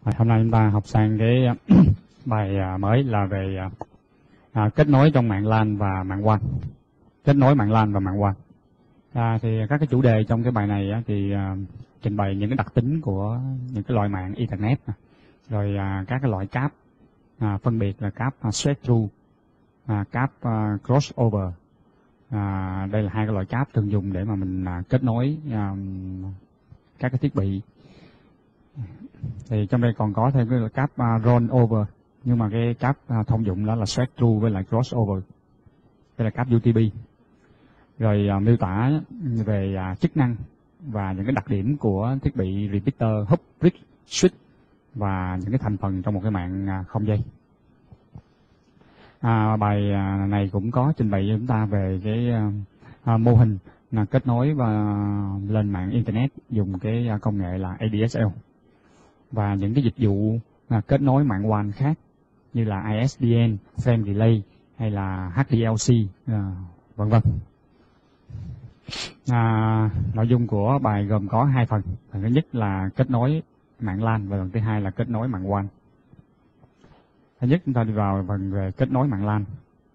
Hôm nay chúng ta học sang cái bài mới là về kết nối trong mạng LAN và mạng WAN. Kết nối mạng LAN và mạng WAN. Thì các cái chủ đề trong cái bài này thì trình bày những cái đặc tính của những cái loại mạng Ethernet, rồi các cái loại cáp, phân biệt là cáp straight-through, cáp crossover. Đây là hai cái loại cáp thường dùng để mà mình kết nối các cái thiết bị. Thì trong đây còn có thêm cái cáp rollover, nhưng mà cái cáp thông dụng đó là straight-through với lại crossover. Đây là cáp UTP. Rồi miêu tả về chức năng và những cái đặc điểm của thiết bị repeater, hub, bridge, switch và những cái thành phần trong một cái mạng không dây. Bài này cũng có trình bày cho chúng ta về cái mô hình kết nối và lên mạng Internet dùng cái công nghệ là ADSL, và những cái dịch vụ kết nối mạng WAN khác như là ISDN, Frame Relay hay là HDLC, vân vân. Nội dung của bài gồm có hai phần. Phần thứ nhất là kết nối mạng LAN và phần thứ hai là kết nối mạng WAN. Thứ nhất chúng ta đi vào phần về kết nối mạng LAN.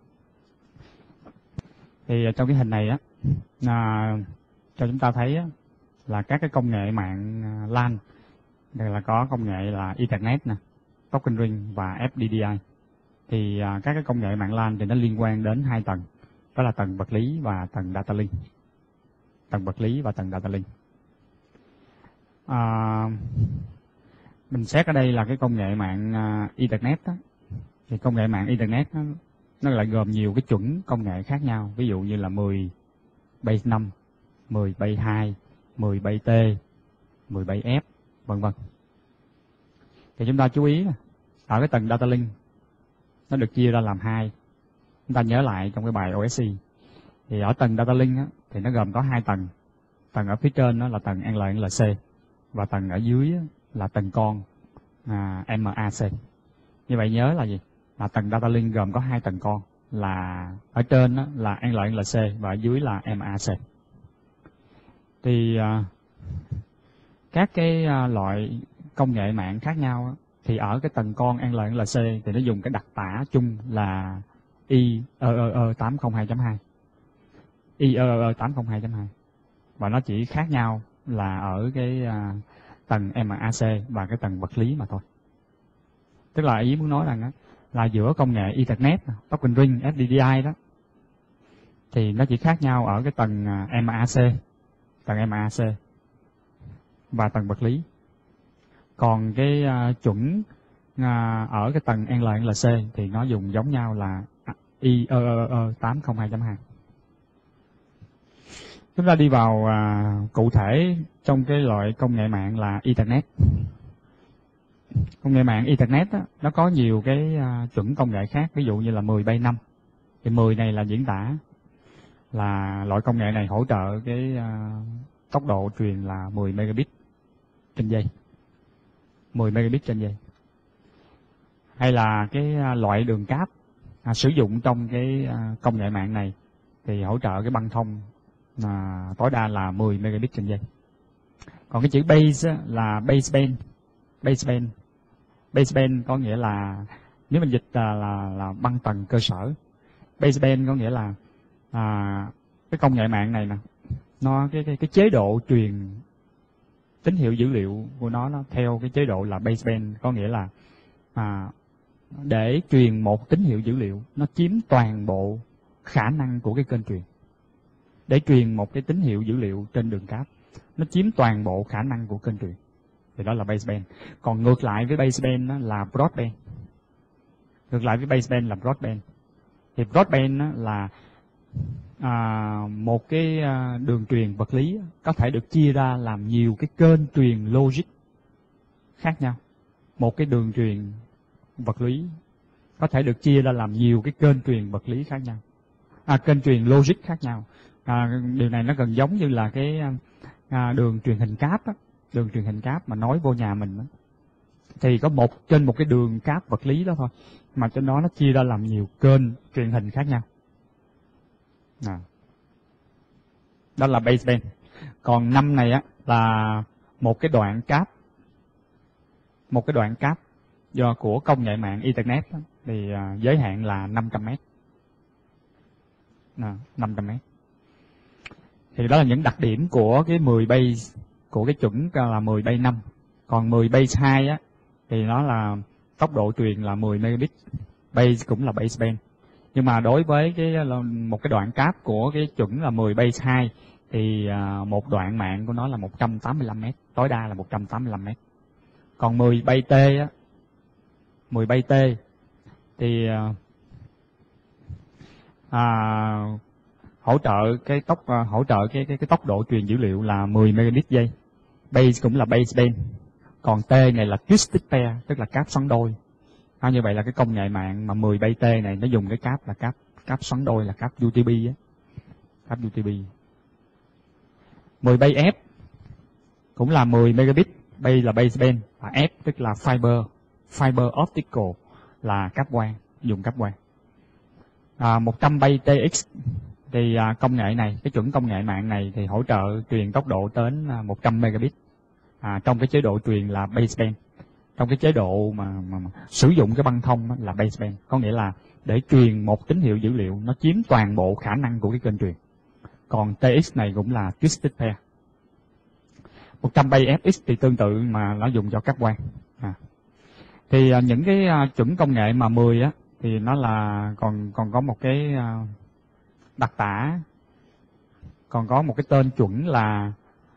Thì trong cái hình này cho chúng ta thấy là các cái công nghệ mạng LAN. Đây là có công nghệ là Ethernet, Token Ring và FDDI. Thì các cái công nghệ mạng LAN thì nó liên quan đến hai tầng, đó là tầng vật lý và tầng data link. Tầng vật lý và tầng data link. Mình xét ở đây là cái công nghệ mạng Ethernet đó. Thì công nghệ mạng Ethernet nó lại gồm nhiều cái chuẩn công nghệ khác nhau, ví dụ như là 10 base 5, 10 base 2, 10 base T, 10 base F, vân vân. Thì chúng ta chú ý ở cái tầng data link nó được chia ra làm hai. Chúng ta nhớ lại trong cái bài OSC thì ở tầng data link thì nó gồm có hai tầng. Tầng ở phía trên đó là tầng NLC và tầng ở dưới là tầng con MAC. Như vậy nhớ là gì? Là tầng data link gồm có hai tầng con, là ở trên đó là NLC và ở dưới là MAC. Thì các cái loại công nghệ mạng khác nhau thì ở cái tầng con NLC thì nó dùng cái đặc tả chung là IEEE 802.2. IEEE 802.2. Và nó chỉ khác nhau là ở cái tầng MAC và cái tầng vật lý mà thôi. Tức là ý muốn nói rằng là giữa công nghệ Ethernet, Token Ring, FDDI đó thì nó chỉ khác nhau ở cái tầng MAC và tầng vật lý. Còn cái chuẩn ở cái tầng NLC thì nó dùng giống nhau là IEEE 802.2. Chúng ta đi vào cụ thể trong cái loại công nghệ mạng là Ethernet. Công nghệ mạng Ethernet nó có nhiều cái chuẩn công nghệ khác, ví dụ như là 10 base 5. Thì 10 này là diễn tả, là loại công nghệ này hỗ trợ cái tốc độ truyền là 10 megabit trên giây. 10 megabit trên giây. Hay là cái loại đường cáp sử dụng trong cái công nghệ mạng này thì hỗ trợ cái băng thông tối đa là 10 megabit trên giây. Còn cái chữ base là baseband. Baseband có nghĩa là, nếu mình dịch là băng tầng cơ sở. Baseband có nghĩa là cái công nghệ mạng này nè, nó cái chế độ truyền tín hiệu dữ liệu của nó theo cái chế độ là baseband, có nghĩa là để truyền một tín hiệu dữ liệu nó chiếm toàn bộ khả năng của cái kênh truyền. Để truyền một cái tín hiệu dữ liệu trên đường cáp, nó chiếm toàn bộ khả năng của kênh truyền. Thì đó là baseband. Còn ngược lại với baseband là broadband. Ngược lại với baseband là broadband. Thì broadband là một cái đường truyền vật lý có thể được chia ra làm nhiều cái kênh truyền logic khác nhau. Một cái đường truyền vật lý có thể được chia ra làm nhiều cái kênh truyền vật lý khác nhau. Kênh truyền logic khác nhau. Điều này nó gần giống như là cái đường truyền hình cáp á. Đường truyền hình cáp mà nối vô nhà mình đó. Thì có trên một cái đường cáp vật lý đó thôi, mà trên đó nó chia ra làm nhiều kênh truyền hình khác nhau. Đó là baseband. Còn 5 này là một cái đoạn cáp một cái đoạn cáp của công nghệ mạng Ethernet thì giới hạn là 500 mét. 500 mét. Thì đó là những đặc điểm của cái 10 base, của cái chuẩn là 10 base 5. Còn 10 base 2 á, thì nó là tốc độ truyền là 10 megabit. Base cũng là baseband. Nhưng mà đối với một cái đoạn cáp của cái chuẩn là 10 base 2 thì một đoạn mạng của nó là 185 mét, tối đa là 185 mét. Còn 10 base T á, 10 base T thì hỗ trợ cái tốc độ truyền dữ liệu là 10 megabit giây. Base cũng là baseband. Còn T này là twisted pair, tức là cáp xoắn đôi. Như vậy là cái công nghệ mạng mà 10 base T này nó dùng cái cáp là cáp xoắn đôi, là cáp UTP á. Cáp UTP. 10 base F cũng là 10 megabit, base là baseband, và F tức là fiber optical là cáp quang, dùng cáp quang. 100 base TX thì công nghệ này, cái chuẩn công nghệ mạng này thì hỗ trợ truyền tốc độ đến 100 megabit trong cái chế độ truyền là baseband. Trong cái chế độ mà sử dụng cái băng thông là baseband, có nghĩa là để truyền một tín hiệu dữ liệu nó chiếm toàn bộ khả năng của cái kênh truyền. Còn TX này cũng là twisted pair. 100 base FX thì tương tự mà nó dùng cho cáp quang. Thì những cái chuẩn công nghệ mà 10 á thì nó là còn có một cái đặc tả, còn có một cái tên chuẩn là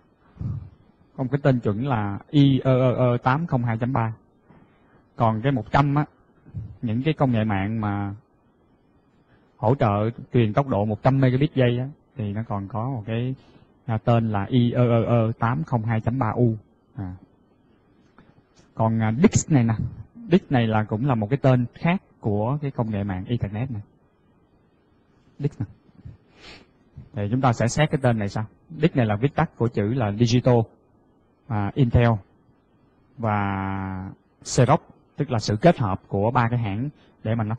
IEEE 802.3. Còn cái 100 á, những cái công nghệ mạng mà hỗ trợ truyền tốc độ 100 megabit giây á thì nó còn có một cái tên là IEEE 802.3U. Còn DIX này nè, DIX này là cũng là một cái tên khác của cái công nghệ mạng Ethernet này. DIX này. Thì chúng ta sẽ xét cái tên này sao? DIX này là viết tắt của chữ là Digital, Intel và Xerox, tức là sự kết hợp của ba cái hãng để mà nó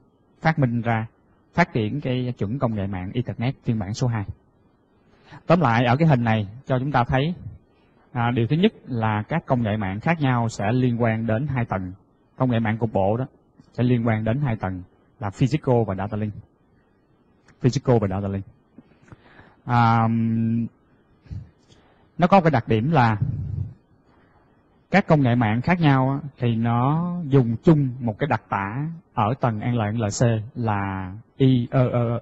phát triển cái chuẩn công nghệ mạng Ethernet phiên bản số 2. Tóm lại ở cái hình này cho chúng ta thấy điều thứ nhất là các công nghệ mạng khác nhau sẽ liên quan đến 2 tầng. Công nghệ mạng cục bộ đó sẽ liên quan đến 2 tầng là Physical và Data Link. Physical và Data Link. Nó có cái đặc điểm là các công nghệ mạng khác nhau thì nó dùng chung một cái đặc tả ở tầng NLC là IEEE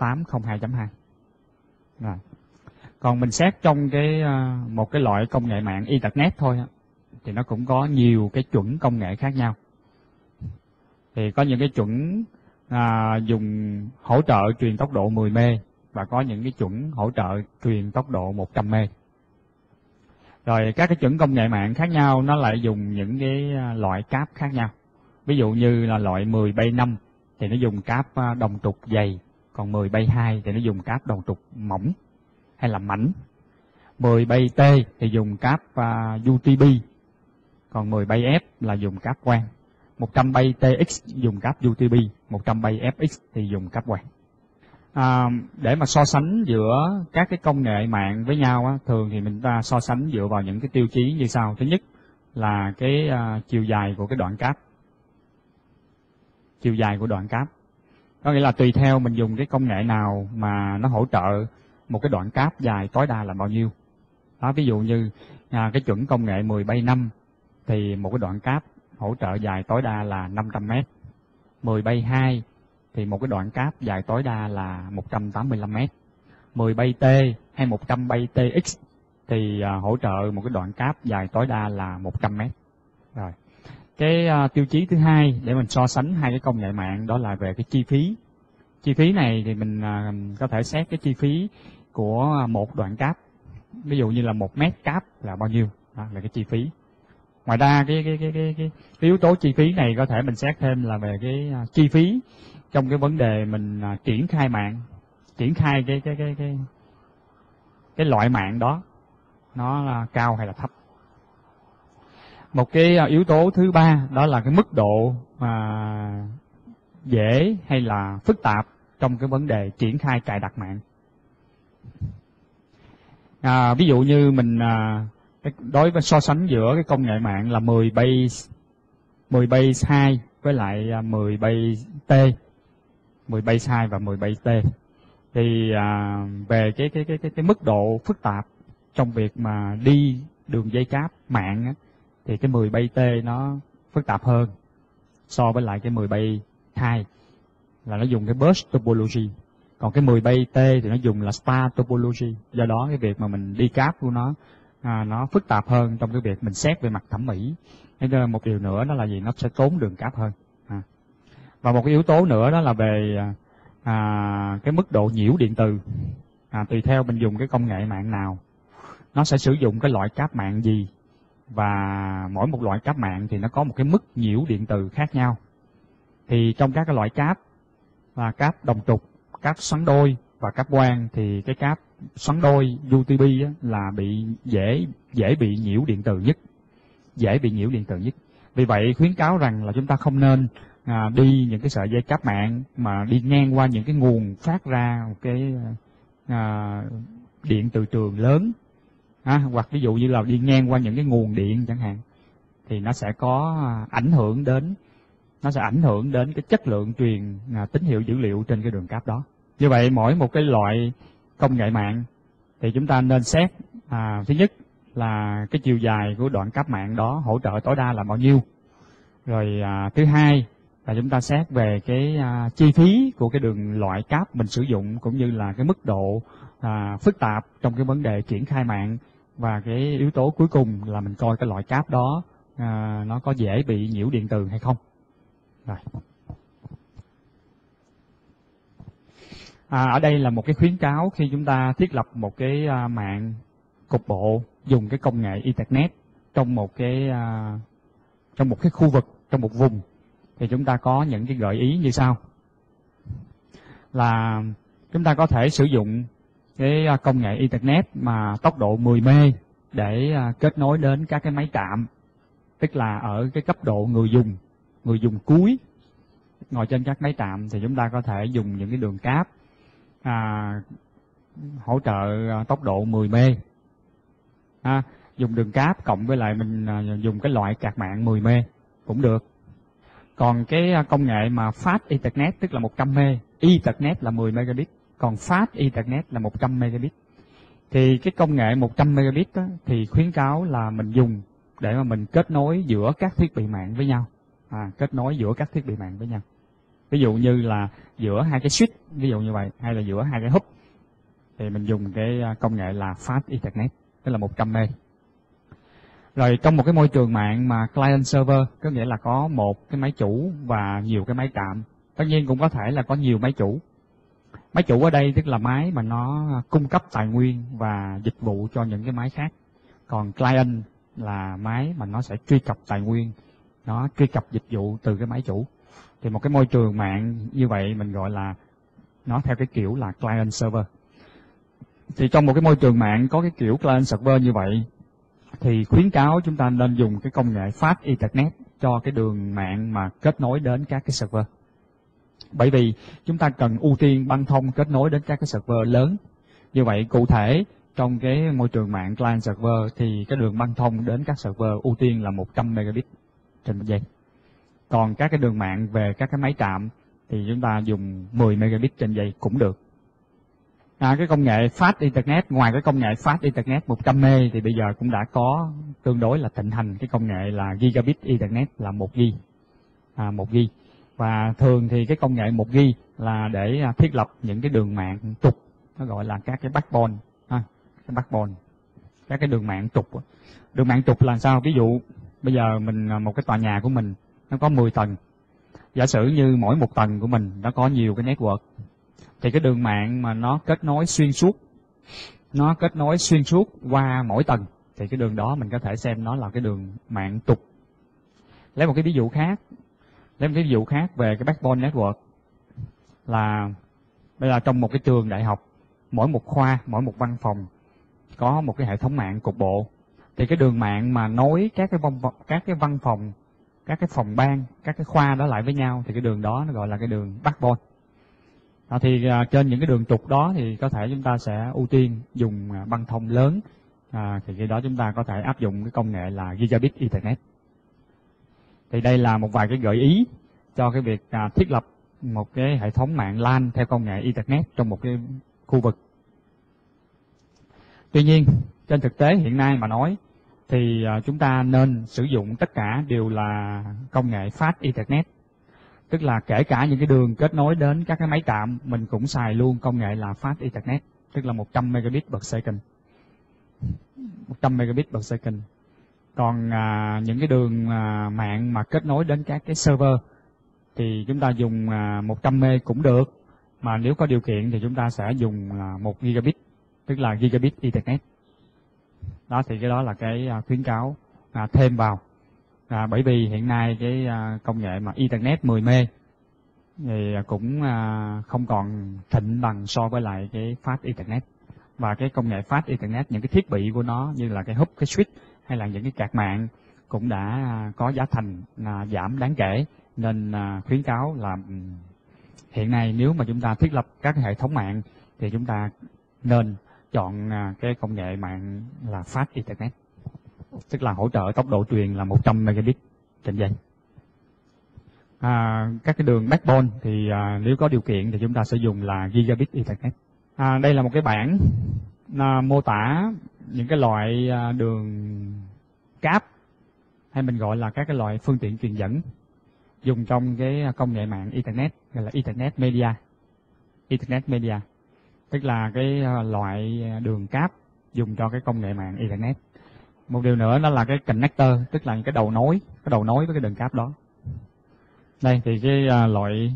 802.2. Còn mình xét trong một cái loại công nghệ mạng Ethernet thôi thì nó cũng có nhiều cái chuẩn công nghệ khác nhau. Thì có những cái chuẩn dùng hỗ trợ truyền tốc độ 10 mê và có những cái chuẩn hỗ trợ truyền tốc độ 100 mê. Rồi các cái chuẩn công nghệ mạng khác nhau nó lại dùng những cái loại cáp khác nhau. Ví dụ như là loại 10 base 5 thì nó dùng cáp đồng trục dày, còn 10 base 2 thì nó dùng cáp đồng trục mỏng hay là mảnh. 10 base T thì dùng cáp UTP, còn 10 base F là dùng cáp quang. 100 base TX dùng cáp UTP, 100 base FX thì dùng cáp quang. Để mà so sánh giữa các cái công nghệ mạng với nhau thường thì mình ta so sánh dựa vào những cái tiêu chí như sau. Thứ nhất là cái chiều dài của cái đoạn cáp. Chiều dài của đoạn cáp. Có nghĩa là tùy theo mình dùng cái công nghệ nào mà nó hỗ trợ một cái đoạn cáp dài tối đa là bao nhiêu. Đó, ví dụ như cái chuẩn công nghệ 10 base 5 thì một cái đoạn cáp hỗ trợ dài tối đa là 500 mét. 10 base 2 thì một cái đoạn cáp dài tối đa là 185 mét. 10 base T hay 100 base TX thì hỗ trợ một cái đoạn cáp dài tối đa là 100 mét. Rồi. Cái tiêu chí thứ hai để mình so sánh hai cái công nghệ mạng đó là về cái chi phí. Chi phí này thì mình có thể xét cái chi phí của một đoạn cáp. Ví dụ như là 1 mét cáp là bao nhiêu, đó là cái chi phí. Ngoài ra cái yếu tố chi phí này có thể mình xét thêm là về cái chi phí trong cái vấn đề mình triển khai mạng, triển khai cái loại mạng đó nó là cao hay là thấp. Một cái yếu tố thứ ba đó là cái mức độ dễ hay là phức tạp trong cái vấn đề triển khai cài đặt mạng. Ví dụ như mình Đối với so sánh giữa cái công nghệ mạng là 10 base 2 với lại 10 base T, 10 base 2 và 10 base T, thì về cái mức độ phức tạp trong việc mà đi đường dây cáp mạng á, thì cái 10 base T nó phức tạp hơn so với lại cái 10 base 2, là nó dùng cái burst topology. Còn cái 10 base T thì nó dùng là star topology. Do đó cái việc mà mình đi cáp của nó phức tạp hơn trong cái việc mình xét về mặt thẩm mỹ. Thế một điều nữa đó là gì? Nó sẽ tốn đường cáp hơn. Và một cái yếu tố nữa đó là về cái mức độ nhiễu điện từ. Tùy theo mình dùng cái công nghệ mạng nào, nó sẽ sử dụng cái loại cáp mạng gì, và mỗi một loại cáp mạng thì nó có một cái mức nhiễu điện từ khác nhau. Thì trong các cái loại cáp là cáp đồng trục, cáp xoắn đôi và cáp quang, thì cái cáp xoắn đôi UTP á, là dễ bị nhiễu điện từ nhất, Vì vậy khuyến cáo rằng là chúng ta không nên đi những cái sợi dây cáp mạng mà đi ngang qua những cái nguồn phát ra một cái điện từ trường lớn, hoặc ví dụ như là đi ngang qua những cái nguồn điện chẳng hạn, thì nó sẽ có ảnh hưởng đến cái chất lượng truyền tín hiệu dữ liệu trên cái đường cáp đó. Như vậy mỗi một cái loại công nghệ mạng thì chúng ta nên xét thứ nhất là cái chiều dài của đoạn cáp mạng đó hỗ trợ tối đa là bao nhiêu. Rồi thứ hai là chúng ta xét về cái chi phí của cái đường loại cáp mình sử dụng, cũng như là cái mức độ phức tạp trong cái vấn đề triển khai mạng. Và cái yếu tố cuối cùng là mình coi cái loại cáp đó nó có dễ bị nhiễu điện từ hay không. Rồi. Ở đây là một cái khuyến cáo khi chúng ta thiết lập một cái mạng cục bộ dùng cái công nghệ Ethernet trong một cái khu vực, trong một vùng, thì chúng ta có những cái gợi ý như sau. Là chúng ta có thể sử dụng cái công nghệ Ethernet mà tốc độ 10 mê để kết nối đến các cái máy trạm, tức là ở cái cấp độ người dùng cuối ngồi trên các máy trạm, thì chúng ta có thể dùng những cái đường cáp hỗ trợ tốc độ 10 mê. Dùng đường cáp cộng với lại mình dùng cái loại card mạng 10 mê cũng được. Còn cái công nghệ mà Fast Ethernet tức là 100 mê, Ethernet là 10 megabit, còn Fast Ethernet là 100 megabit. Thì cái công nghệ 100 megabit đó, thì khuyến cáo là mình dùng để mà mình kết nối giữa các thiết bị mạng với nhau. Ví dụ như là giữa hai cái switch, ví dụ như vậy, hay là giữa hai cái hub, thì mình dùng cái công nghệ là Fast Ethernet, tức là 100 mê. Rồi trong một cái môi trường mạng mà client server, có nghĩa là có một cái máy chủ và nhiều cái máy trạm. Tất nhiên cũng có thể là có nhiều máy chủ. Máy chủ ở đây tức là máy mà nó cung cấp tài nguyên và dịch vụ cho những cái máy khác. Còn client là máy mà nó sẽ truy cập tài nguyên, nó truy cập dịch vụ từ cái máy chủ. Thì một cái môi trường mạng như vậy mình gọi là nó theo cái kiểu là client server. Thì trong một cái môi trường mạng có cái kiểu client server như vậy, thì khuyến cáo chúng ta nên dùng cái công nghệ Fast Ethernet cho cái đường mạng mà kết nối đến các cái server. Bởi vì chúng ta cần ưu tiên băng thông kết nối đến các cái server lớn. Như vậy cụ thể trong cái môi trường mạng client server thì cái đường băng thông đến các server ưu tiên là 100 megabit trên giây. Còn các cái đường mạng về các cái máy trạm thì chúng ta dùng 10 megabit trên giây cũng được. Cái công nghệ Fast Ethernet, ngoài cái công nghệ Fast Ethernet 100 mê thì bây giờ cũng đã có tương đối là thịnh hành cái công nghệ là Gigabit Ethernet là 1G. 1G. Và thường thì cái công nghệ 1G là để thiết lập những cái đường mạng trục, nó gọi là các cái backbone, các cái đường mạng trục. Đường mạng trục là sao? Ví dụ bây giờ một cái tòa nhà của mình nó có 10 tầng. Giả sử như mỗi một tầng của mình nó có nhiều cái network, thì cái đường mạng mà nó kết nối xuyên suốt qua mỗi tầng, thì cái đường đó mình có thể xem nó là cái đường mạng trục. Lấy một cái ví dụ khác về cái backbone network là bây giờ trong một cái trường đại học, mỗi một khoa, mỗi một văn phòng có một cái hệ thống mạng cục bộ. Thì cái đường mạng mà nối các cái văn phòng, các cái phòng ban, các cái khoa đó lại với nhau, thì cái đường đó nó gọi là cái đường backbone. Thì trên những cái đường trục đó thì có thể chúng ta sẽ ưu tiên dùng băng thông lớn thì khi đó chúng ta có thể áp dụng cái công nghệ là Gigabit Ethernet. Thì đây là một vài cái gợi ý cho cái việc thiết lập một cái hệ thống mạng LAN theo công nghệ Ethernet trong một cái khu vực. Tuy nhiên, trên thực tế hiện nay mà nói thì chúng ta nên sử dụng tất cả đều là công nghệ Fast Ethernet. Tức là kể cả những cái đường kết nối đến các cái máy trạm, mình cũng xài luôn công nghệ là Fast Ethernet, tức là 100 megabit per second. 100 megabit per second. Còn những cái đường mạng mà kết nối đến các cái server thì chúng ta dùng 100 m cũng được, mà nếu có điều kiện thì chúng ta sẽ dùng 1 gigabit, tức là Gigabit Ethernet. Đó thì cái đó là cái khuyến cáo thêm vào. Bởi vì hiện nay cái công nghệ mà Ethernet 10 m thì cũng không còn thịnh bằng so với lại cái Fast Ethernet. Và cái công nghệ Fast Ethernet, những cái thiết bị của nó như là cái hub, cái switch hay là những cái card mạng cũng đã có giá thành giảm đáng kể. Nên khuyến cáo là hiện nay nếu mà chúng ta thiết lập các hệ thống mạng thì chúng ta nên chọn cái công nghệ mạng là Fast Ethernet, tức là hỗ trợ tốc độ truyền là 100 megabit trên giây. Các cái đường backbone thì nếu có điều kiện thì chúng ta sẽ dùng là Gigabit Ethernet. Đây là một cái bảng mô tả những cái loại đường cáp, hay mình gọi là các cái loại phương tiện truyền dẫn dùng trong cái công nghệ mạng Ethernet, gọi là Ethernet Media. Ethernet Media tức là cái loại đường cáp dùng cho cái công nghệ mạng Ethernet. Một điều nữa đó là cái connector, tức là cái đầu nối với cái đường cáp đó. Đây thì cái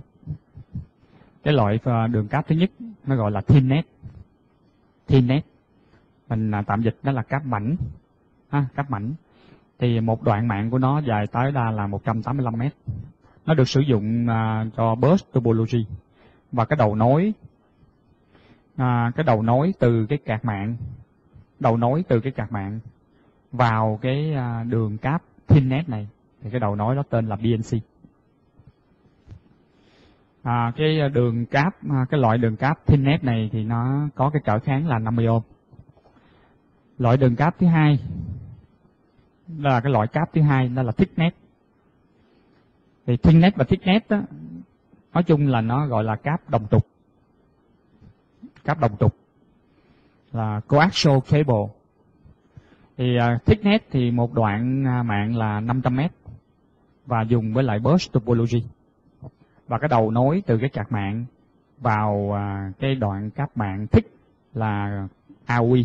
loại đường cáp thứ nhất nó gọi là Thinnet. Mình tạm dịch đó là cáp mảnh. Cáp mảnh. Thì một đoạn mạng của nó dài tới đa là 185 m. Nó được sử dụng cho burst topology. Và cái đầu nối từ cái card mạng, vào cái đường cáp Thinnet này thì cái đầu nối đó tên là BNC. Cái loại đường cáp Thinnet này thì nó có cái trở kháng là 50 ohm. Loại đường cáp thứ hai là cái loại cáp thứ hai, đó là Thicknet. Thì Thinnet và Thicknet đó, nói chung là nó gọi là cáp đồng trục. Cáp đồng trục là coaxial cable. Thì Thicknet thì một đoạn mạng là 500 m và dùng với lại burst topology. Và cái đầu nối từ cái card mạng vào cái đoạn cáp mạng thick là AOI.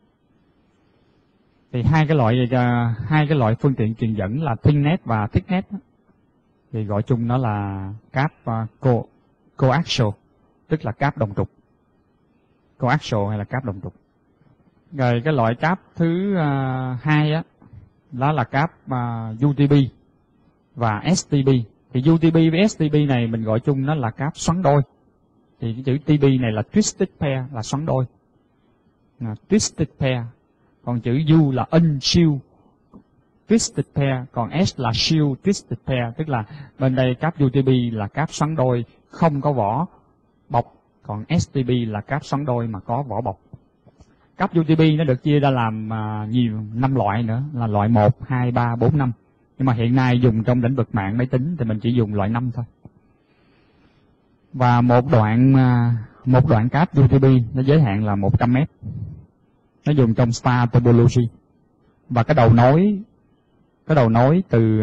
Thì hai cái loại phương tiện truyền dẫn là Thinnet và Thicknet thì gọi chung nó là cáp coaxial, tức là cáp đồng trục. Coaxial hay là cáp đồng trục. Rồi cái loại cáp thứ hai đó là cáp UTP và STP. Thì UTP với STP này mình gọi chung nó là cáp xoắn đôi. Thì cái chữ TP này là twisted pair, là xoắn đôi. Twisted pair. Còn chữ U là unshield twisted pair, còn S là shield twisted pair, tức là bên đây cáp UTP là cáp xoắn đôi không có vỏ bọc, còn STP là cáp xoắn đôi mà có vỏ bọc. Cáp UTP nó được chia ra làm nhiều 5 loại nữa, là loại 1, 2, 3, 4, 5. Nhưng mà hiện nay dùng trong lĩnh vực mạng máy tính thì mình chỉ dùng loại 5 thôi. Và một đoạn cáp UTP nó giới hạn là 100 m. Nó dùng trong star topology. Và cái đầu nối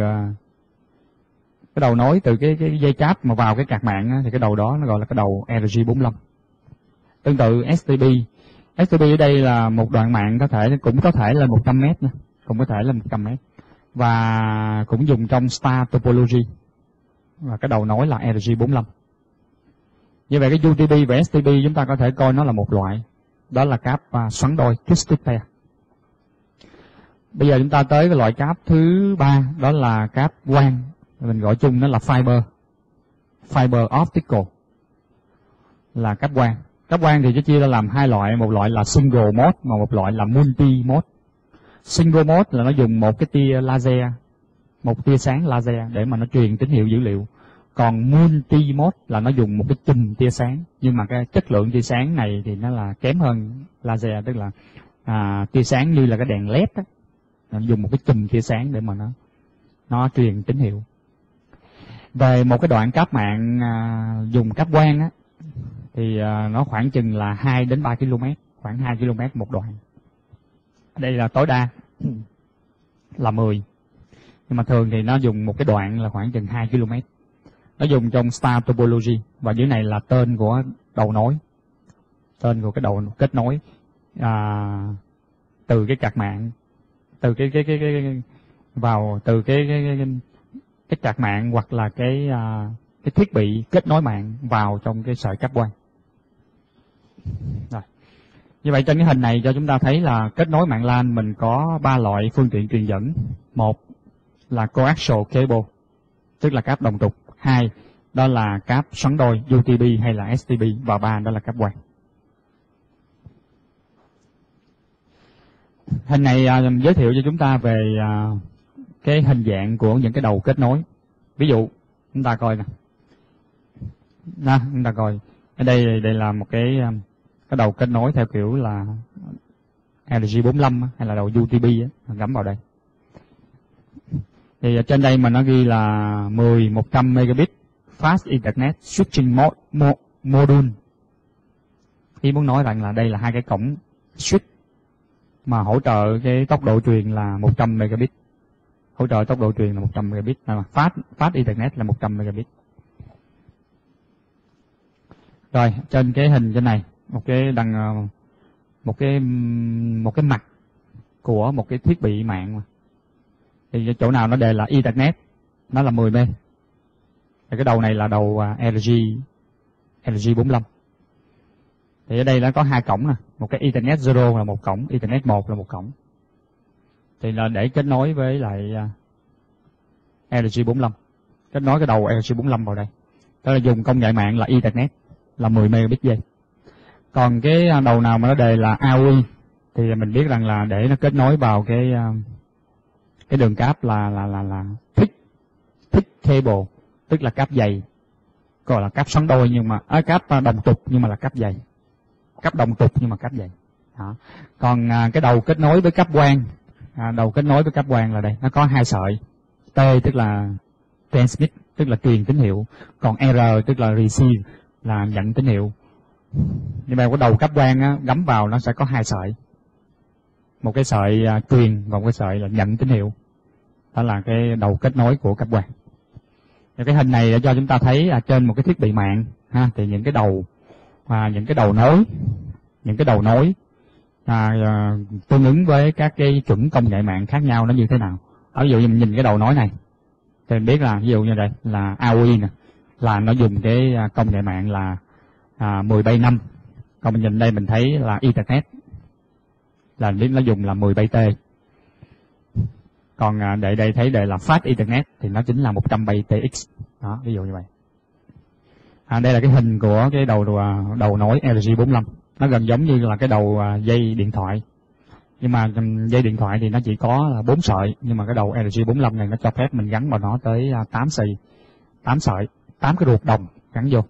từ cái dây cáp mà vào cái card mạng thì cái đầu đó nó gọi là cái đầu RJ45. Tương tự STP ở đây là một đoạn mạng cũng có thể là 100 m nha, cũng có thể là 100 m. Và cũng dùng trong star topology. Và cái đầu nối là RJ45. Như vậy cái UTP và STP chúng ta có thể coi nó là một loại. Đó là cáp xoắn đôi, twisted pair. Bây giờ chúng ta tới cái loại cáp thứ ba, đó là cáp quang. Mình gọi chung nó là fiber optical. Là cáp quang. Cáp quang thì nó chia ra làm hai loại, một loại là single mode và một loại là multi mode. Single mode là nó dùng một cái tia laser, một tia sáng laser để mà nó truyền tín hiệu dữ liệu. Còn multi mode là nó dùng một cái chùm tia sáng, nhưng mà cái chất lượng tia sáng này thì nó là kém hơn laser, tức là tia sáng như là cái đèn led á, dùng một cái chùm tia sáng để mà nó truyền tín hiệu. Về một cái đoạn cáp mạng dùng cáp quang á, thì nó khoảng chừng là 2 đến 3 km, khoảng 2 km một đoạn. Đây là tối đa là 10, nhưng mà thường thì nó dùng một cái đoạn là khoảng chừng 2 km. Nó dùng trong star topology, và dưới này là tên của đầu nối, tên của cái đầu kết nối từ cái card mạng, từ cái vào từ cái card mạng hoặc là cái thiết bị kết nối mạng vào trong cái sợi cáp quang. Rồi. Như vậy trên cái hình này cho chúng ta thấy là kết nối mạng LAN mình có 3 loại phương tiện truyền dẫn. Một là coaxial cable, tức là cáp đồng trục. 2 đó là cáp xoắn đôi UTP hay là STP, và 3 đó là cáp quang. Hình này giới thiệu cho chúng ta về cái hình dạng của những cái đầu kết nối. Ví dụ chúng ta coi nè, chúng ta coi ở đây là một cái đầu kết nối theo kiểu là RJ45 hay là đầu UTP gắm vào đây. Thì trên đây mà nó ghi là 100 megabit fast internet switching module. Ý muốn nói rằng là đây là hai cái cổng switch mà hỗ trợ cái tốc độ truyền là 100 megabit. Hỗ trợ tốc độ truyền là 100 megabit, fast internet là 100 megabit. Rồi, trên cái hình trên này, một cái mặt của một cái thiết bị mạng. Thì chỗ nào nó đề là Ethernet, nó là 10 mê. Cái đầu này là đầu RJ45. Thì ở đây nó có 2 cổng nè, một cái Ethernet 0 là một cổng, Ethernet 1 là một cổng. Thì là để kết nối với lại RJ45, kết nối cái đầu RJ45 vào đây. Đó là dùng công nghệ mạng là Ethernet, là 10 megabit giây. Còn cái đầu nào mà nó đề là AOI thì mình biết rằng là để nó kết nối vào cái đường cáp là thick cable, tức là cáp dày, gọi là cáp xoắn đôi nhưng mà cáp đồng trục nhưng mà là cáp dày, cáp đồng trục nhưng mà cáp dày. Đó. Còn cái đầu kết nối với cáp quang, đầu kết nối với cáp quang là đây, nó có 2 sợi. T tức là transmit, tức là truyền tín hiệu, còn R tức là receive, là nhận tín hiệu. Nhưng mà cái đầu cáp quang gắm vào nó sẽ có 2 sợi, một cái sợi truyền và một cái sợi là nhận tín hiệu. Đó là cái đầu kết nối của cáp quang. Cái hình này để cho chúng ta thấy trên một cái thiết bị mạng thì những cái đầu nối tương ứng với các cái chuẩn công nghệ mạng khác nhau nó như thế nào. Ví dụ như mình nhìn cái đầu nối này thì mình biết là ví dụ như đây là AOI nè, là nó dùng cái công nghệ mạng là 10/5. Còn mình nhìn đây mình thấy là Ethernet, là biết nó dùng là 10/T. Còn để đây thấy đề là Fast Ethernet thì nó chính là 100/TX. Đó, ví dụ như vậy. Đây là cái hình của cái đầu nối RJ45. Nó gần giống như là cái đầu dây điện thoại. Nhưng mà dây điện thoại thì nó chỉ có là 4 sợi, nhưng mà cái đầu RJ45 này nó cho phép mình gắn vào nó tới 8 sợi, 8 cái ruột đồng gắn vô.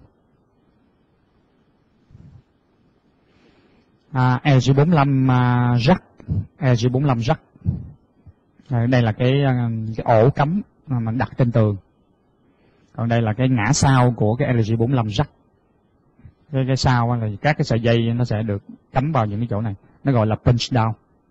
RJ45 jack. Đây là cái ổ cắm mà mình đặt trên tường. Còn đây là cái ngã sau của cái RJ45 jack. Cái sau là các cái sợi dây nó sẽ được cắm vào những cái chỗ này, nó gọi là punch down.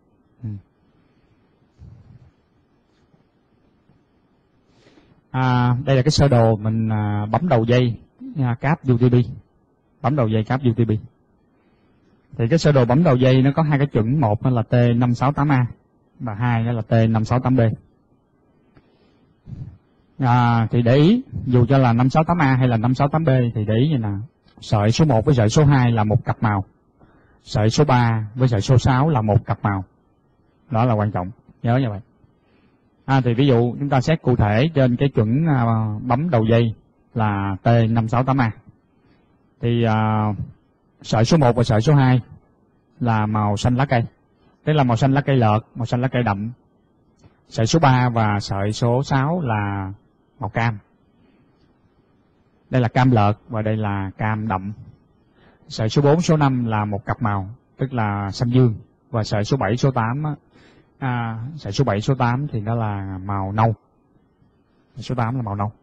Đây là cái sơ đồ mình bấm đầu dây cáp UTP, bấm đầu dây cáp UTP. Thì cái sơ đồ bấm đầu dây nó có 2 cái chuẩn, một là T568A và 2 là T568B. Thì để ý, dù cho là 568A hay là 568B thì để ý như nào. Sợi số 1 với sợi số 2 là một cặp màu, sợi số 3 với sợi số 6 là một cặp màu. Đó là quan trọng, nhớ như vậy. Thì ví dụ chúng ta xét cụ thể trên cái chuẩn bấm đầu dây là T568A. Thì sợi số 1 và sợi số 2 là màu xanh lá cây, tức là màu xanh lá cây lợt, màu xanh lá cây đậm. Sợi số 3 và sợi số 6 là màu cam. Đây là cam lợt và đây là cam đậm. Sợi số 4, số 5 là một cặp màu, tức là xanh dương. và sợi số 7, số 8 á, sợi số 7, số 8 thì nó là màu nâu. Số 8 là màu nâu.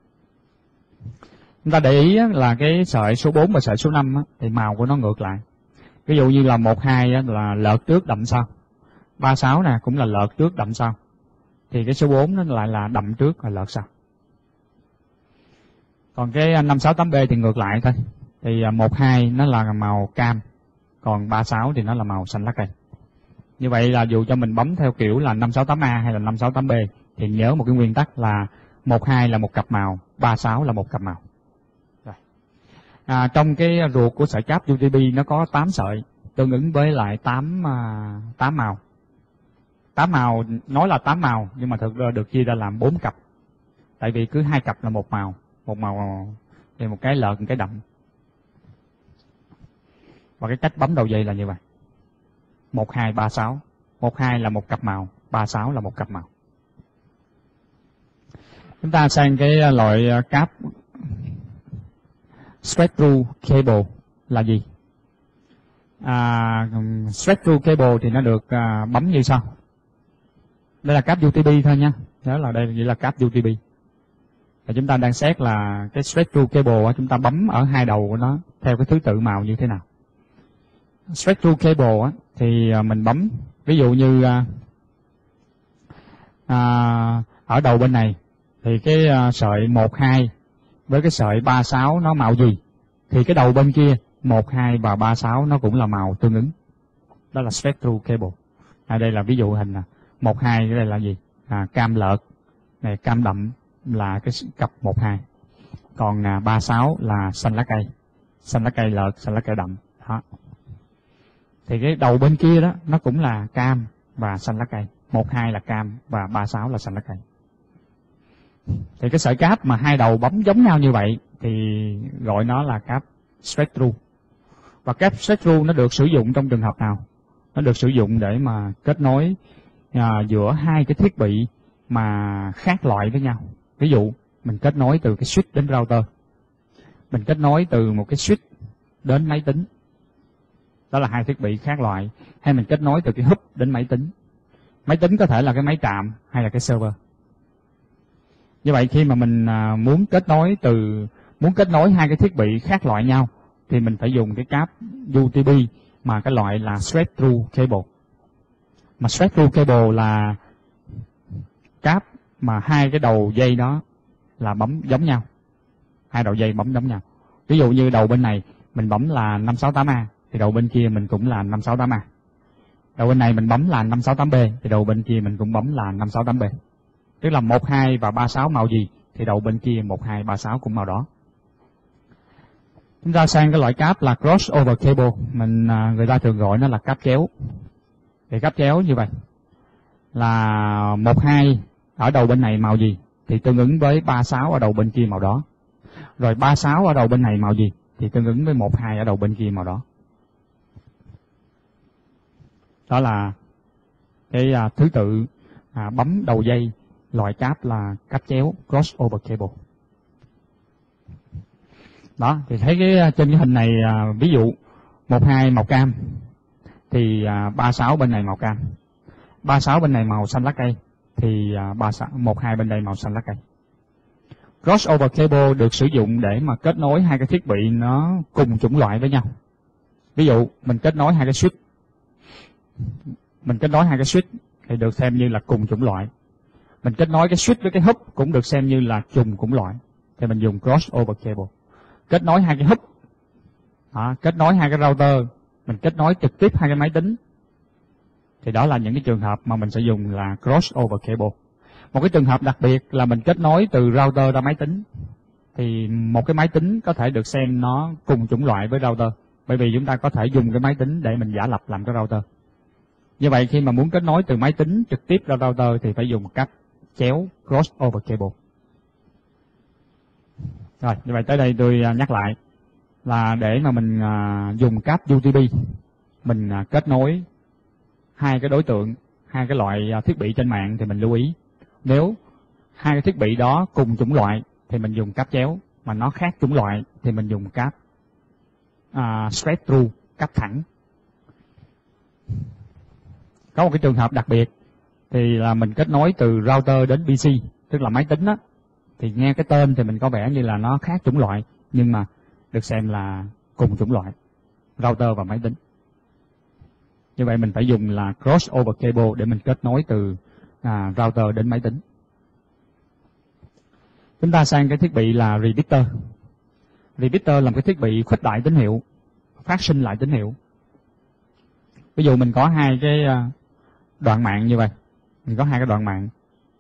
Chúng ta để ý là cái sợi số 4 và sợi số 5 thì màu của nó ngược lại. Ví dụ như là 1, 2 là lợt trước đậm sau. 3, 6 nè cũng là lợt trước đậm sau. Thì cái số 4 nó lại là đậm trước và lợt sau. Còn cái 5, 6, 8B thì ngược lại thôi. Thì 1, 2 nó là màu cam, còn 3, 6 thì nó là màu xanh lá cây. Như vậy là dù cho mình bấm theo kiểu là 5, 6, 8A hay là 5, 6, 8B thì nhớ một cái nguyên tắc là 1, 2 là một cặp màu, 3, 6 là một cặp màu. Rồi. Trong cái ruột của sợi cáp UTB nó có 8 sợi, tương ứng với lại 8 màu. 8 màu, nói là 8 màu, nhưng mà thực ra được chia ra làm 4 cặp. Tại vì cứ 2 cặp là một màu thì một cái lợt, một cái đậm. Và cái cách bấm đầu dây là như vậy. 1, 2, 3, 6. 1, 2 là một cặp màu, 3, 6 là một cặp màu. Chúng ta sang cái loại cáp straight-through cable là gì? Straight-through cable thì nó được bấm như sau. Đây là cáp UTB thôi nha. Nhớ là đây chỉ là cáp UTB. Và chúng ta đang xét là cái straight-through cable chúng ta bấm ở hai đầu của nó theo cái thứ tự màu như thế nào. Straight-through cable thì mình bấm, ví dụ như ở đầu bên này thì cái sợi 1, 2 với cái sợi 3, 6 nó màu gì thì cái đầu bên kia 1, 2 và 3, 6 nó cũng là màu tương ứng. Đó là straight-through cable. Đây là ví dụ hình 1, 2 cái đây là gì? Cam lợt, này cam đậm là cái cặp 1, 2. Còn 3, 6 là xanh lá cây lợt, xanh lá cây đậm. Đó. Thì cái đầu bên kia đó nó cũng là cam và xanh lá cây. 1, 2 là cam và 3, 6 là xanh lá cây. Thì cái sợi cáp mà hai đầu bấm giống nhau như vậy thì gọi nó là cáp straight-through. Và cáp straight-through nó được sử dụng trong trường hợp nào? Nó được sử dụng để mà kết nối giữa hai cái thiết bị mà khác loại với nhau. Ví dụ mình kết nối từ cái switch đến router, mình kết nối từ một cái switch đến máy tính, đó là hai thiết bị khác loại. Hay mình kết nối từ cái hub đến máy tính. Máy tính có thể là cái máy trạm hay là cái server. Như vậy khi mà mình muốn kết nối hai cái thiết bị khác loại nhau thì mình phải dùng cái cáp UTB mà cái loại là straight-through cable. Mà straight-through cable là cáp mà hai cái đầu dây đó là bấm giống nhau. Hai đầu dây bấm giống nhau. Ví dụ như đầu bên này mình bấm là 568A thì đầu bên kia mình cũng là 568A. Đầu bên này mình bấm là 568B thì đầu bên kia mình cũng bấm là 568B. Tức là 1, 2 và 3, 6 màu gì thì đầu bên kia 1, 2, 3, 6 cũng màu đó. Chúng ta sang cái loại cáp là crossover cable, người ta thường gọi nó là cáp chéo. Thì cáp chéo như vậy là 1, 2 ở đầu bên này màu gì thì tương ứng với 3, 6 ở đầu bên kia màu đó. Rồi 3, 6 ở đầu bên này màu gì thì tương ứng với 1, 2 ở đầu bên kia màu đó. Đó là cái thứ tự bấm đầu dây loại cáp là cáp chéo crossover cable. Đó, thì thấy trên cái hình này ví dụ 1, 2 màu cam thì 3, 6 bên này màu cam. 3, 6 bên này màu xanh lá cây thì 1, 2 bên đây màu xanh lá cây. Crossover cable được sử dụng để mà kết nối hai cái thiết bị nó cùng chủng loại với nhau. Ví dụ mình kết nối hai cái switch. Thì được xem như là cùng chủng loại. Mình kết nối cái switch với cái hub cũng được xem như là trùng chủng loại. Thì mình dùng crossover cable. Kết nối hai cái hub, kết nối hai cái router, mình kết nối trực tiếp hai cái máy tính. Thì đó là những cái trường hợp mà mình sẽ dùng là crossover cable. Một cái trường hợp đặc biệt là mình kết nối từ router ra máy tính. Thì một cái máy tính có thể được xem nó cùng chủng loại với router. Bởi vì chúng ta có thể dùng cái máy tính để mình giả lập làm cái router. Như vậy khi mà muốn kết nối từ máy tính trực tiếp ra router thì phải dùng cáp chéo crossover cable. Rồi, như vậy tới đây tôi nhắc lại là để mà mình dùng cáp UTB, mình kết nối hai cái đối tượng, hai cái loại thiết bị trên mạng thì mình lưu ý. Nếu hai cái thiết bị đó cùng chủng loại thì mình dùng cáp chéo, mà nó khác chủng loại thì mình dùng cáp straight through, cáp thẳng. Có một cái trường hợp đặc biệt thì là mình kết nối từ router đến PC, tức là máy tính á, thì nghe cái tên thì mình có vẻ như là nó khác chủng loại, nhưng mà được xem là cùng chủng loại, router và máy tính. Như vậy mình phải dùng là crossover cable để mình kết nối từ router đến máy tính. Chúng ta sang cái thiết bị là repeater. Repeater là một cái thiết bị khuếch đại tín hiệu, phát sinh lại tín hiệu. Ví dụ mình có hai cái đoạn mạng như vậy, mình có hai cái đoạn mạng,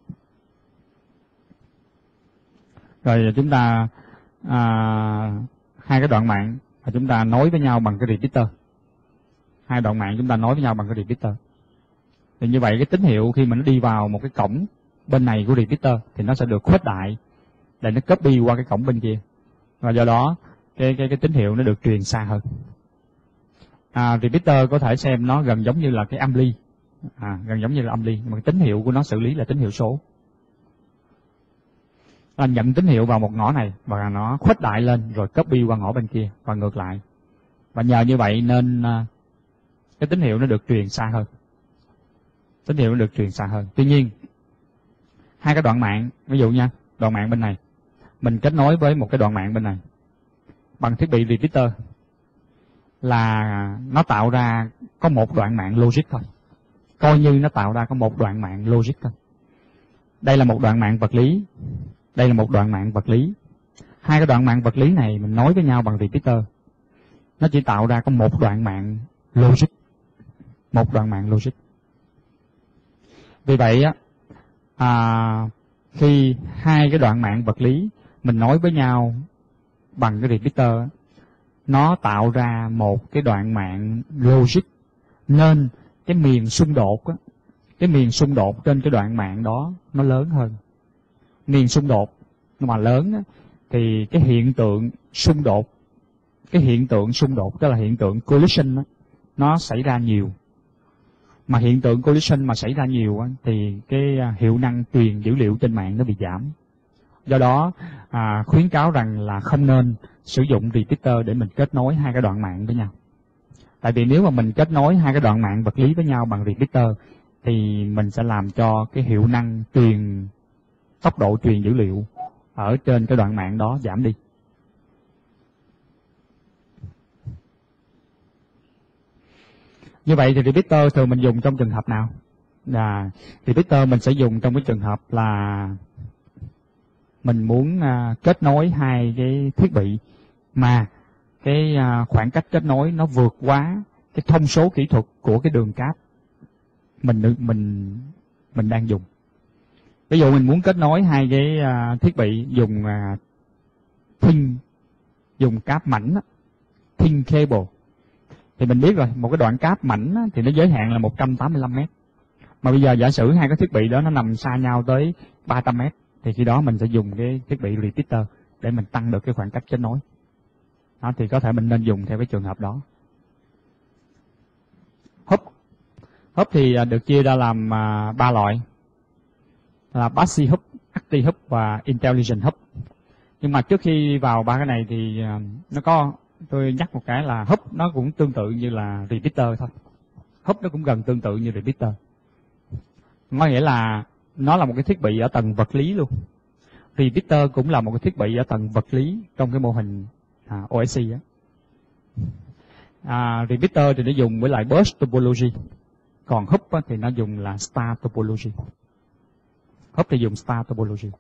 rồi chúng ta hai cái đoạn mạng và chúng ta nối với nhau bằng cái repeater. Hai đoạn mạng chúng ta nối với nhau bằng cái repeater. Thì như vậy cái tín hiệu khi mà nó đi vào một cái cổng bên này của repeater thì nó sẽ được khuếch đại để nó copy qua cái cổng bên kia, và do đó cái tín hiệu nó được truyền xa hơn. Repeater có thể xem nó gần giống như là cái ampli, gần giống như là ampli, mà cái tín hiệu của nó xử lý là tín hiệu số. Nhận tín hiệu vào một ngõ này và nó khuếch đại lên rồi copy qua ngõ bên kia và ngược lại. Và nhờ như vậy nên cái tín hiệu nó được truyền xa hơn. Tín hiệu nó được truyền xa hơn. Tuy nhiên, hai cái đoạn mạng, ví dụ nha, đoạn mạng bên này, mình kết nối với một cái đoạn mạng bên này bằng thiết bị repeater là nó tạo ra có một đoạn mạng logic thôi. Coi như nó tạo ra có một đoạn mạng logic thôi. Đây là một đoạn mạng vật lý, đây là một đoạn mạng vật lý. Hai cái đoạn mạng vật lý này mình nối với nhau bằng repeater, nó chỉ tạo ra có một đoạn mạng logic. Một đoạn mạng logic. Vì vậy khi hai cái đoạn mạng vật lý mình nối với nhau bằng cái repeater, nó tạo ra một cái đoạn mạng logic, nên cái miền xung đột á, cái miền xung đột trên cái đoạn mạng đó nó lớn hơn. Miền xung đột mà lớn á, thì cái hiện tượng xung đột, tức là hiện tượng collision á, nó xảy ra nhiều. Mà hiện tượng collision mà xảy ra nhiều á, thì cái hiệu năng truyền dữ liệu trên mạng nó bị giảm. Do đó khuyến cáo rằng là không nên sử dụng repeater để mình kết nối hai cái đoạn mạng với nhau. Tại vì nếu mà mình kết nối hai cái đoạn mạng vật lý với nhau bằng repeater thì mình sẽ làm cho cái hiệu năng truyền, tốc độ truyền dữ liệu ở trên cái đoạn mạng đó giảm đi. Như vậy thì repeater thường mình dùng trong trường hợp nào? Repeater mình sẽ dùng trong cái trường hợp là mình muốn kết nối hai cái thiết bị mà cái khoảng cách kết nối nó vượt quá cái thông số kỹ thuật của cái đường cáp mình đang dùng. Ví dụ mình muốn kết nối hai cái thiết bị dùng dùng cáp mảnh, thin cable, thì mình biết rồi, một cái đoạn cáp mảnh thì nó giới hạn là 185 mét. Mà bây giờ giả sử hai cái thiết bị đó nó nằm xa nhau tới 300 mét, thì khi đó mình sẽ dùng cái thiết bị repeater để mình tăng được cái khoảng cách kết nối. Đó, thì có thể mình nên dùng theo cái trường hợp đó. Hub thì được chia ra làm 3 loại, là passive hub, active hub và intelligent hub. Nhưng mà trước khi vào ba cái này thì tôi nhắc một cái là hub nó cũng tương tự như là repeater thôi. Hub nó cũng gần tương tự như repeater. Có nghĩa là nó là một cái thiết bị ở tầng vật lý luôn. Repeater cũng là một cái thiết bị ở tầng vật lý trong cái mô hình OSI á. Repeater thì nó dùng với lại burst topology, còn hub thì nó dùng là star topology. Hub thì dùng star topology.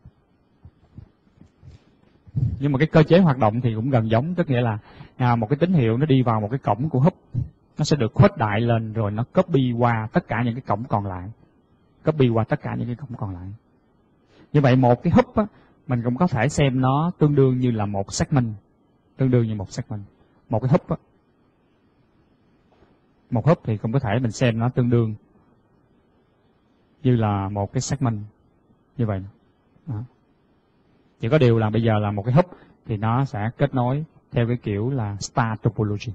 Nhưng mà cái cơ chế hoạt động thì cũng gần giống, tức nghĩa là một cái tín hiệu nó đi vào một cái cổng của hub, nó sẽ được khuếch đại lên rồi nó copy qua tất cả những cái cổng còn lại. Như vậy một cái hub á, mình cũng có thể xem nó tương đương như là một segment. Một cái hub á, một hub thì cũng có thể mình xem nó tương đương như là một cái segment như vậy. Đó. Chỉ có điều là bây giờ là một cái hub thì nó sẽ kết nối theo cái kiểu là star topology.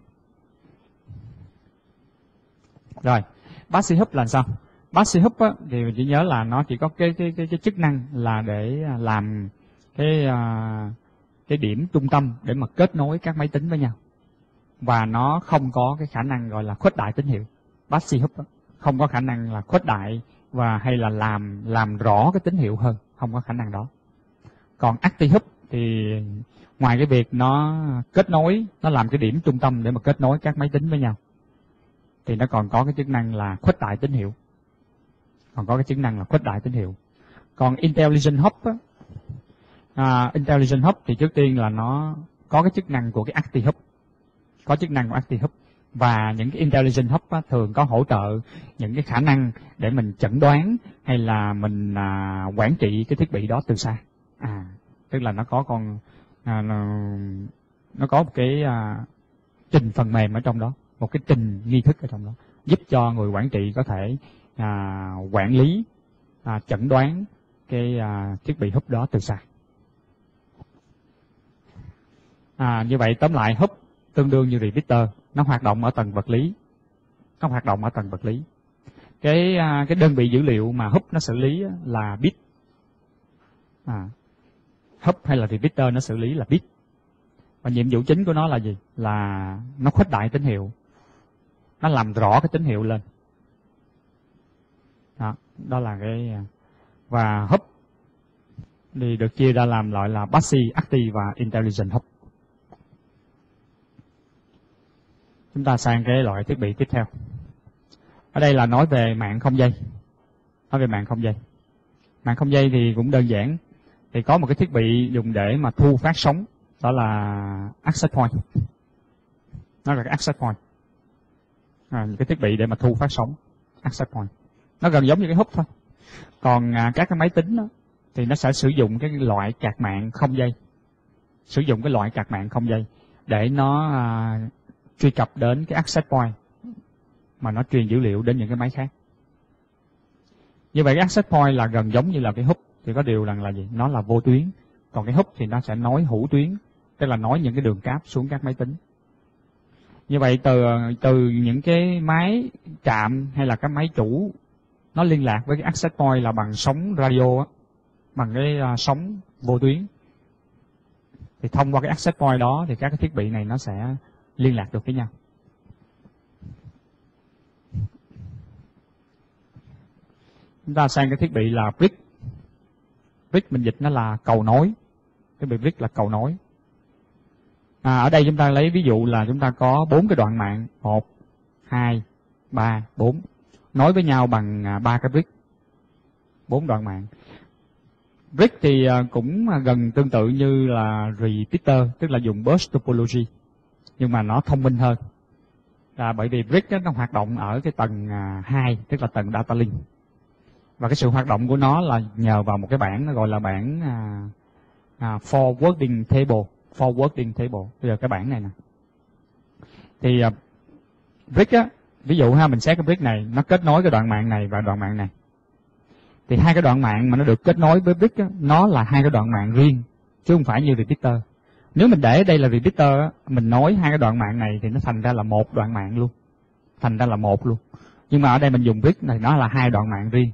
Rồi, passive hub là sao? Passive hub á, thì mình chỉ nhớ là nó chỉ có cái chức năng là để làm cái điểm trung tâm để mà kết nối các máy tính với nhau. Và nó không có cái khả năng gọi là khuếch đại tín hiệu. Passive hub á. không có khả năng là khuếch đại và hay là làm rõ cái tín hiệu hơn, không có khả năng đó. Còn ActiHub thì ngoài cái việc nó kết nối, nó làm cái điểm trung tâm để mà kết nối các máy tính với nhau, thì nó còn có cái chức năng là khuếch đại tín hiệu. Còn Intelligent Hub á, Intelligent Hub thì trước tiên là nó có cái chức năng của cái ActiHub, và những cái Intelligent Hub á, thường có hỗ trợ những cái khả năng để mình chẩn đoán hay là mình quản trị cái thiết bị đó từ xa. Tức là nó có nó có một cái trình phần mềm ở trong đó, một cái trình nghi thức ở trong đó, giúp cho người quản trị có thể quản lý, chẩn đoán cái thiết bị hub đó từ xa. Như vậy tóm lại, hub tương đương như repeater, nó hoạt động ở tầng vật lý. Cái đơn vị dữ liệu mà hub nó xử lý là bit. Hub hay là repeater nó xử lý là bit. Và nhiệm vụ chính của nó là gì? Là nó khuếch đại tín hiệu, nó làm rõ cái tín hiệu lên. Đó là cái. Và hub thì được chia ra làm loại là passive, active và intelligent hub. Chúng ta sang cái loại thiết bị tiếp theo. Ở đây là nói về mạng không dây. Mạng không dây thì cũng đơn giản. Thì có một cái thiết bị dùng để mà thu phát sóng, đó là access point. Nó là cái access point. Cái thiết bị để mà thu phát sóng, access point. Nó gần giống như cái hub thôi. Còn các cái máy tính đó, thì nó sẽ sử dụng cái loại card mạng không dây. Để nó truy cập đến cái access point mà nó truyền dữ liệu đến những cái máy khác. Như vậy cái access point là gần giống như là cái hub, thì có điều rằng là gì? Nó là vô tuyến. Còn cái hub thì nó sẽ nối hữu tuyến, tức là nối những cái đường cáp xuống các máy tính. Như vậy từ những cái máy trạm hay là các máy chủ, nó liên lạc với cái access point là bằng sóng radio, bằng cái sóng vô tuyến. Thì thông qua cái access point đó thì các cái thiết bị này nó sẽ liên lạc được với nhau. Chúng ta sang cái thiết bị là brick. Brick mình dịch nó là cầu nối. Thiết bị brick là cầu nối. Ở đây chúng ta lấy ví dụ là chúng ta có 4 cái đoạn mạng, 1, 2, 3, 4, nối với nhau bằng 3 cái brick. 4 đoạn mạng. Brick thì cũng gần tương tự như là repeater, tức là dùng burst topology, nhưng mà nó thông minh hơn. Bởi vì brick nó hoạt động ở cái tầng 2, tức là tầng data link. Và cái sự hoạt động của nó là nhờ vào một cái bảng nó gọi là bảng forwarding table. Bây giờ cái bảng này nè. Thì brick á, ví dụ mình xét cái brick này, nó kết nối cái đoạn mạng này và đoạn mạng này. Thì hai cái đoạn mạng mà nó được kết nối với brick á, nó là hai cái đoạn mạng riêng, chứ không phải như repeater. Nếu mình để đây là repeater á, mình nối hai cái đoạn mạng này thì nó thành ra là một đoạn mạng luôn. Nhưng mà ở đây mình dùng brick này, nó là hai đoạn mạng riêng.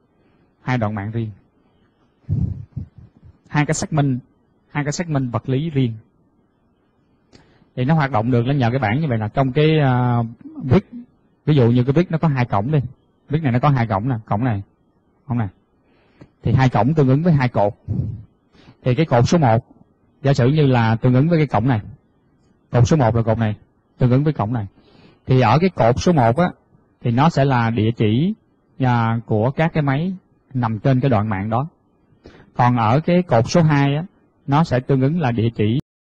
Hai cái segment vật lý riêng. Thì nó hoạt động được là nhờ cái bảng như vậy, là trong cái brick, ví dụ như cái brick nó có 2 cổng đi. Brick này nó có 2 cổng nè, cổng này. Thì 2 cổng tương ứng với 2 cột. Thì cái cột số 1 giả sử như là tương ứng với cái cổng này. Cột số 1 là cột này, tương ứng với cổng này. Thì ở cái cột số 1 á, thì nó sẽ là địa chỉ của các cái máy nằm trên cái đoạn mạng đó. Còn ở cái cột số 2 á, nó sẽ tương ứng là địa chỉ